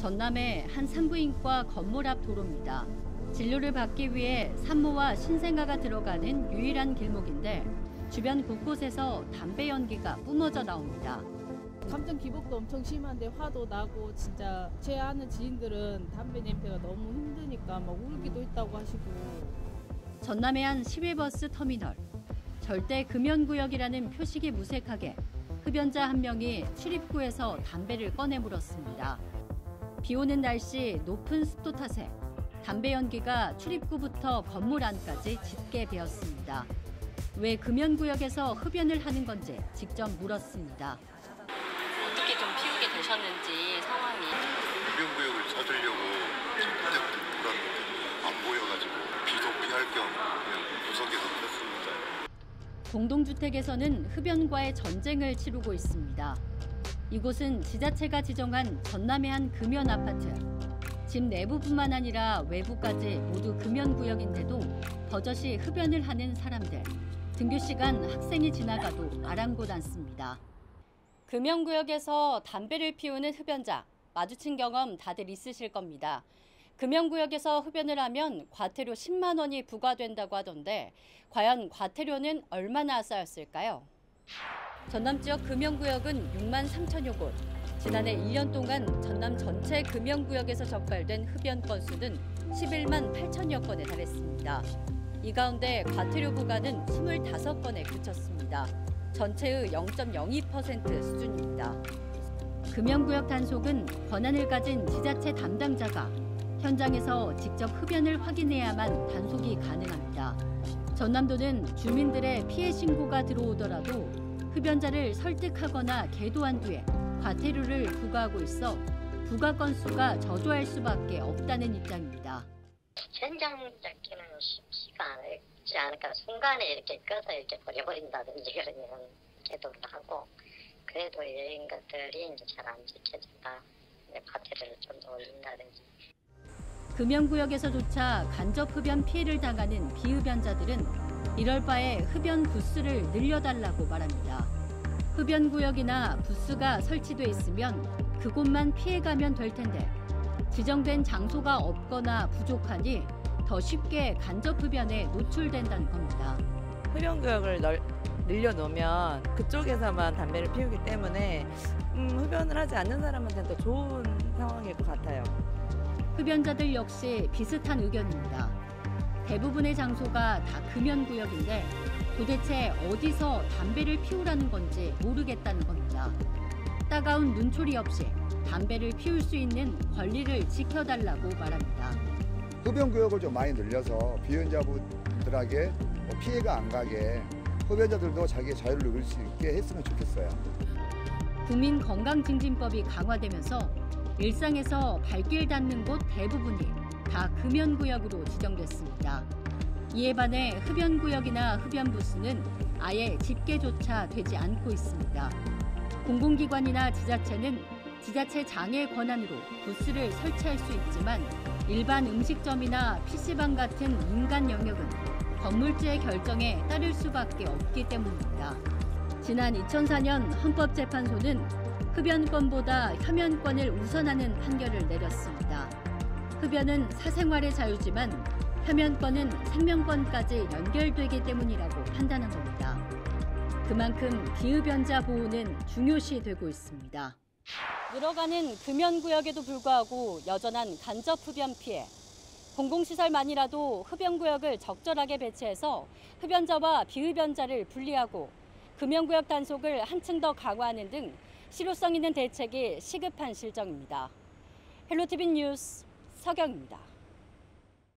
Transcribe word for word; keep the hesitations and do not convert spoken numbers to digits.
전남의 한 산부인과 건물 앞 도로입니다. 진료를 받기 위해 산모와 신생아가 들어가는 유일한 길목인데 주변 곳곳에서 담배 연기가 뿜어져 나옵니다. 감정 기복도 엄청 심한데 화도 나고 진짜 제 아는 지인들은 담배 냄새가 너무 힘드니까 막 울기도 했다고 하시고. 전남의 한 시외버스 터미널. 절대 금연구역이라는 표식이 무색하게 흡연자 한 명이 출입구에서 담배를 꺼내 물었습니다. 비 오는 날씨 높은 습도 탓에 담배 연기가 출입구부터 건물 안까지 짙게 배었습니다. 왜 금연구역에서 흡연을 하는 건지 직접 물었습니다. 어떻게 좀 피우게 되셨는지 상황이. 금연구역을 찾으려고 그때부터 물었는데 안 보여가지고 비도 피할 겸 그냥 구석에서 폈습니다. 공동주택에서는 흡연과의 전쟁을 치르고 있습니다. 이곳은 지자체가 지정한 전남의 한 금연 아파트. 집 내부뿐만 아니라 외부까지 모두 금연구역인데도 버젓이 흡연을 하는 사람들. 등교 시간 학생이 지나가도 아랑곳 않습니다. 금연구역에서 담배를 피우는 흡연자, 마주친 경험 다들 있으실 겁니다. 금연구역에서 흡연을 하면 과태료 십만 원이 부과된다고 하던데 과연 과태료는 얼마나 쌓였을까요? 전남 지역 금연구역은 육만 삼천여 곳. 지난해 일 년 동안 전남 전체 금연구역에서 적발된 흡연 건수는 십일만 팔천여 건에 달했습니다. 이 가운데 과태료 부과는 이십오 건에 그쳤습니다. 전체의 영 점 영이 퍼센트 수준입니다. 금연구역 단속은 권한을 가진 지자체 담당자가 현장에서 직접 흡연을 확인해야만 단속이 가능합니다. 전남도는 주민들의 피해 신고가 들어오더라도 흡연자를 설득하거나 계도한 뒤에 과태료를 부과하고 있어 부과 건수가 저조할 수밖에 없다는 입장입니다. 현장 잡기는 쉽지가 않지 않을까. 순간에 이렇게 껴서 이렇게 버려버린다든지 그러면 계도를 하고, 그래도 이런 것들이 이제 잘 안 지켜진다. 과태료를 좀 더 올린다든지. 금연구역에서조차 간접 흡연 피해를 당하는 비흡연자들은 이럴 바에 흡연 부스를 늘려달라고 말합니다. 흡연구역이나 부스가 설치돼 있으면 그곳만 피해가면 될 텐데 지정된 장소가 없거나 부족하니 더 쉽게 간접 흡연에 노출된다는 겁니다. 흡연구역을 널, 늘려놓으면 그쪽에서만 담배를 피우기 때문에 음, 흡연을 하지 않는 사람한테는 더 좋은 상황일 것 같아요. 흡연자들 역시 비슷한 의견입니다. 대부분의 장소가 다 금연구역인데 도대체 어디서 담배를 피우라는 건지 모르겠다는 겁니다. 따가운 눈초리 없이 담배를 피울 수 있는 권리를 지켜달라고 말합니다. 흡연구역을 좀 많이 늘려서 비흡연자분들에게 피해가 안 가게 흡연자들도 자기의 자유를 누릴 수 있게 했으면 좋겠어요. 국민건강증진법이 강화되면서 일상에서 발길 닿는 곳 대부분이 다 금연구역으로 지정됐습니다. 이에 반해 흡연구역이나 흡연부스는 아예 집계조차 되지 않고 있습니다. 공공기관이나 지자체는 지자체 장의 권한으로 부스를 설치할 수 있지만 일반 음식점이나 피시방 같은 민간 영역은 건물주의 결정에 따를 수밖에 없기 때문입니다. 지난 이천사 년 헌법재판소는 흡연권보다 혐연권을 우선하는 판결을 내렸습니다. 흡연은 사생활의 자유지만 혐연권은 생명권까지 연결되기 때문이라고 판단한 겁니다. 그만큼 비흡연자 보호는 중요시되고 있습니다. 늘어가는 금연구역에도 불구하고 여전한 간접 흡연 피해. 공공시설만이라도 흡연구역을 적절하게 배치해서 흡연자와 비흡연자를 분리하고 금연구역 단속을 한층 더 강화하는 등 실효성 있는 대책이 시급한 실정입니다. 헬로티비 뉴스 서경입니다.